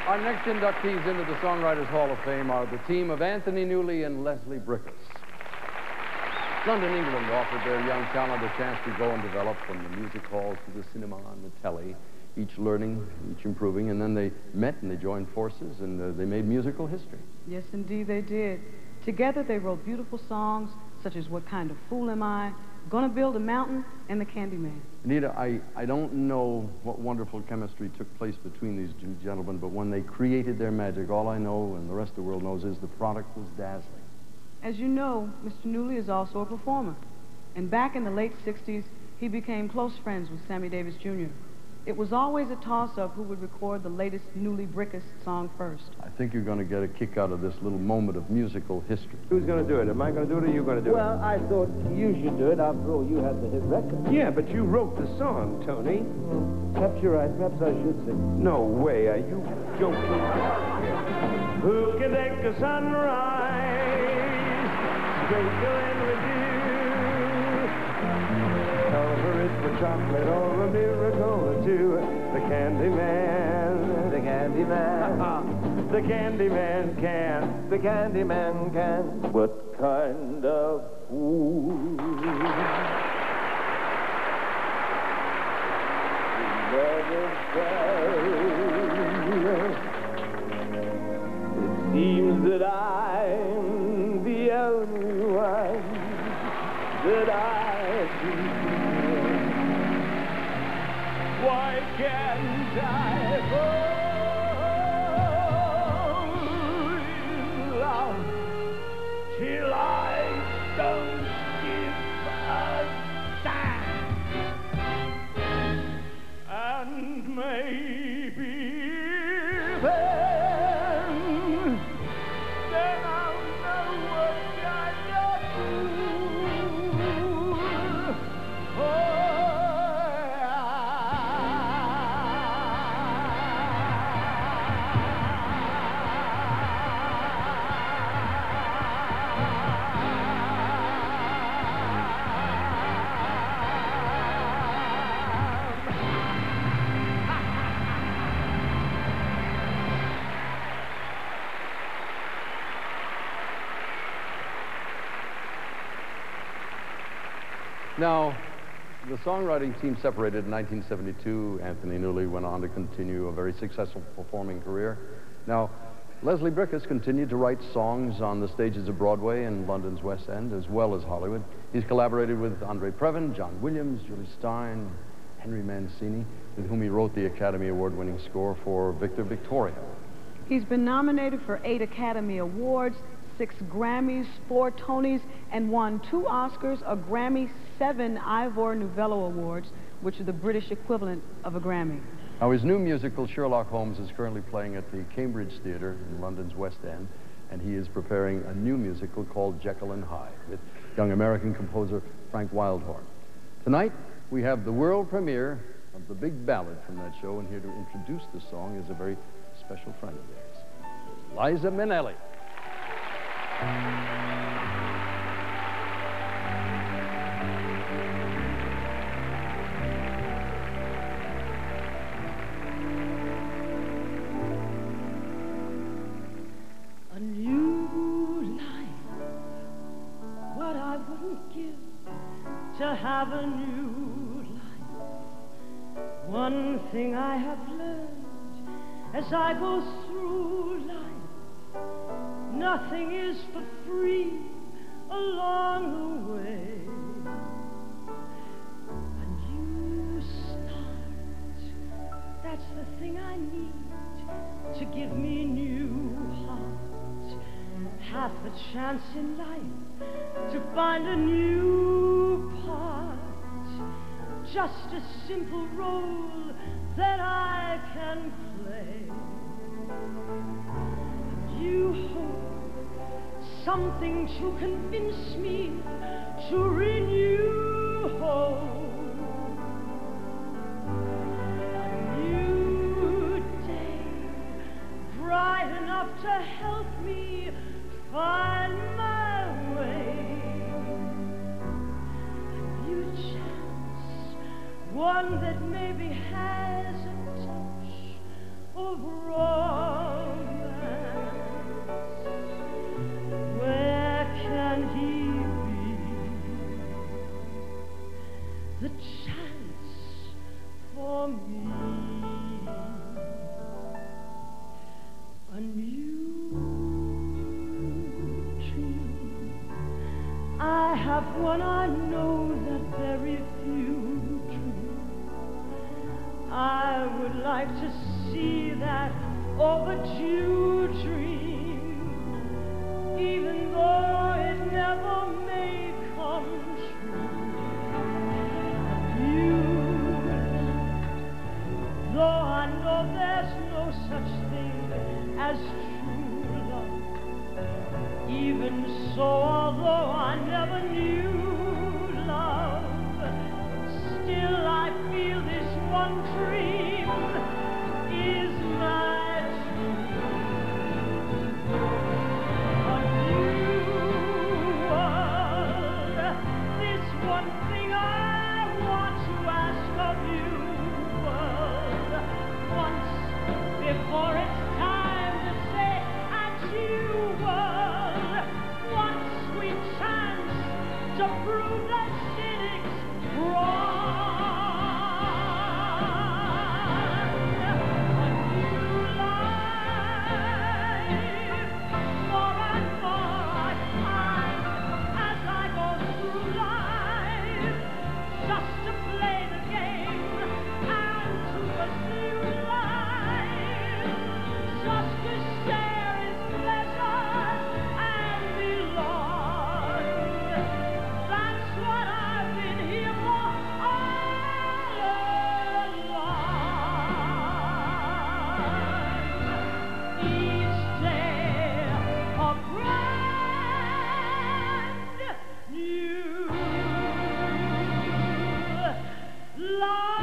Our next inductees into the Songwriters Hall of Fame are the team of Anthony Newley and Leslie Bricusse. London, England offered their young talent a chance to go and develop from the music halls to the cinema and the telly, each learning, each improving, and then they met and they joined forces and they made musical history. Yes, indeed they did. Together they wrote beautiful songs such as What Kind of Fool Am I?, Gonna Build a Mountain, and The Candyman. Anita, I don't know what wonderful chemistry took place between these two gentlemen, but when they created their magic, all I know and the rest of the world knows is the product was dazzling. As you know, Mr. Newley is also a performer. And back in the late 60s, he became close friends with Sammy Davis Jr. It was always a toss-up who would record the latest Newley Bricusse song first. I think you're going to get a kick out of this little moment of musical history. Who's going to do it? Am I going to do it or are you going to do it? Well, I thought you should do it. After all, you had the hit record. Yeah, but you wrote the song, Tony. Perhaps you're right. Perhaps I should sing. No way. Are you joking? Who can take a sunrise, sprinkle in with you? Over it for chocolate or a miracle or two. The Candyman. The Candyman. The Candyman can. The Candyman can. What kind of fool? It seems that I'm the only one that I can. Why can't I fall in love till I don't give a damn? And maybe then I'll know what I got to do. Now, the songwriting team separated in 1972. Anthony Newley went on to continue a very successful performing career. Now, Leslie Bricusse continued to write songs on the stages of Broadway and London's West End, as well as Hollywood. He's collaborated with Andre Previn, John Williams, Julie Stein, Henry Mancini, with whom he wrote the Academy Award-winning score for Victor Victoria. He's been nominated for 8 Academy Awards, 6 Grammys, 4 Tonys, and won 2 Oscars, a Grammy, 7 Ivor Novello Awards, which are the British equivalent of a Grammy. Now, his new musical, Sherlock Holmes, is currently playing at the Cambridge Theatre in London's West End, and he is preparing a new musical called Jekyll and Hyde with young American composer Frank Wildhorn. Tonight, we have the world premiere of the big ballad from that show, and here to introduce the song is a very special friend of theirs, Liza Minnelli. A new life, what I wouldn't give to have a new life. One thing I have learned as I go through life, nothing is for free along the way. A new start, that's the thing I need to give me new heart. Half a chance in life to find a new part. Just a simple role that I can play. You hope something to convince me to renew hope. A new day, bright enough to help me find my way. A new chance, one that maybe has a touch of romance. me a new dream. I have one I know that very few dream. I would like to see that overdue dream, even though it never may come true. Though I know there's no such thing as true love, even so, although I never knew love, still I feel this one dream is my dream. A new world, this one thing I want to ask of you. Once before it's time to say adieu, world, one sweet chance to prove the cynics wrong. A new life, more and more I find as I go through life, just to play the game and to pursue life, just to share its pleasures and belong. That's what I've been here for all along. Each day a brand new life.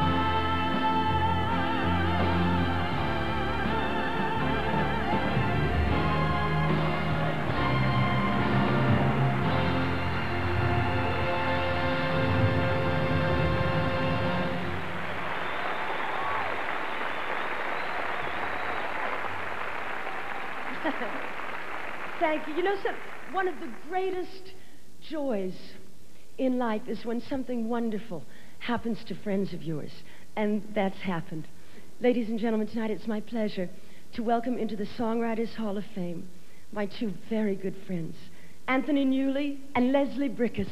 Thank you. You know, one of the greatest joys in life is when something wonderful happens to friends of yours, and that's happened. Ladies and gentlemen, tonight it's my pleasure to welcome into the Songwriters Hall of Fame my two very good friends, Anthony Newley and Leslie Bricusse.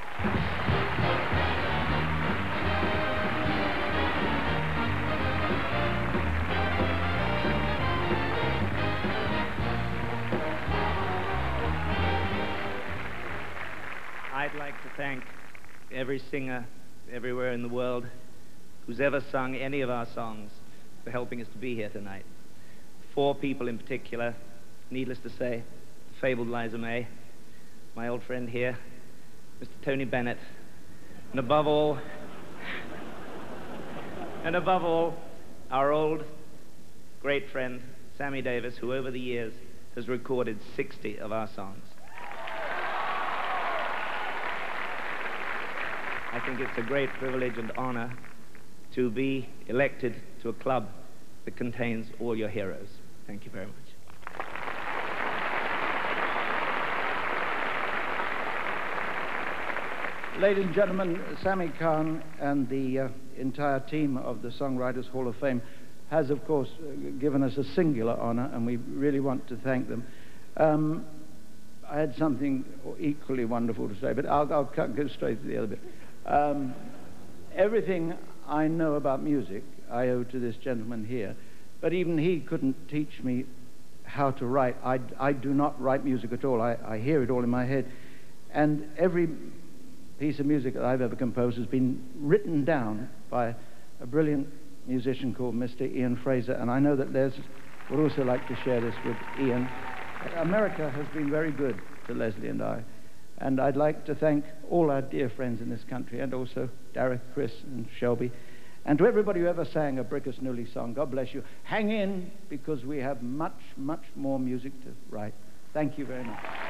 I'd like to thank every singer everywhere in the world who's ever sung any of our songs for helping us to be here tonight. 4 people in particular, needless to say, the fabled Liza May, my old friend here, Mr. Tony Bennett, and above all, our old great friend, Sammy Davis, who over the years has recorded 60 of our songs. I think it's a great privilege and honor to be elected to a club that contains all your heroes. Thank you very much. Ladies and gentlemen, Sammy Kahn and the entire team of the Songwriters Hall of Fame has, of course, given us a singular honor, and we really want to thank them. I had something equally wonderful to say, but I'll go straight to the other bit. Everything I know about music I owe to this gentleman here, but even he couldn't teach me how to write. I do not write music at all. I hear it all in my head, and every piece of music that I've ever composed has been written down by a brilliant musician called Mr. Ian Fraser, and I know that Les would also like to share this with Ian. America has been very good to Leslie and I, and I'd like to thank all our dear friends in this country, and also Derek, Chris, and Shelby, and to everybody who ever sang a Bricusse Newley song. God bless you. Hang in, because we have much, much more music to write. Thank you very much.